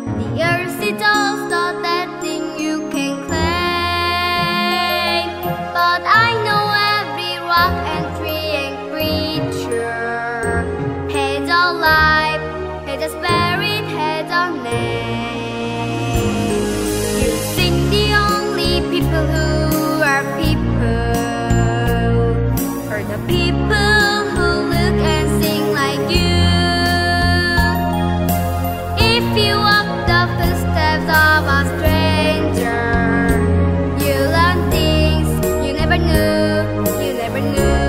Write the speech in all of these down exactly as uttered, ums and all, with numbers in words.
The earth is just not that thing you can claim, but I know every rock and tree and creature has a life, has a spirit, has a name. You think the only people who are people are the people who look and sing like you. If you walk the footsteps of a stranger, you learn things you never knew, you never knew.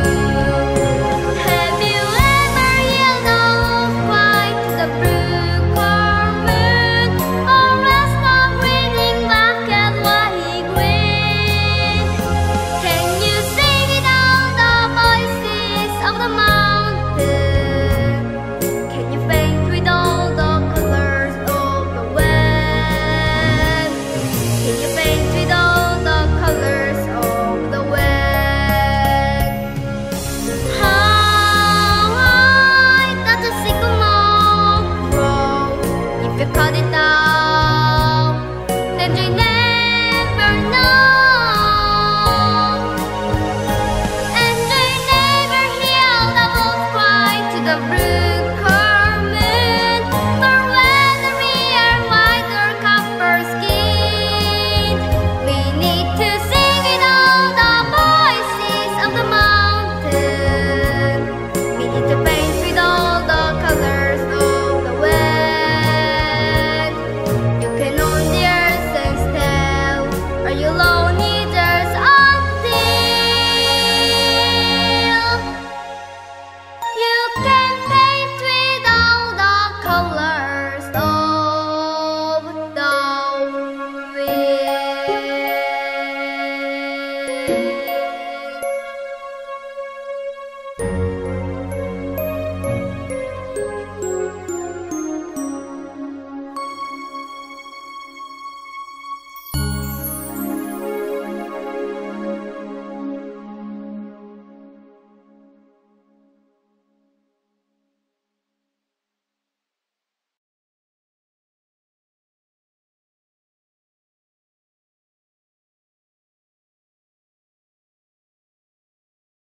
Have you ever yelled out quite to the brook or moon, or rest of reading back at what he went? Can you sing it out the voices of the mountain? Can you paint with all the colors of the wind? Can you paint with all the colors of the wind? How high does the sycamore grow? If you cut it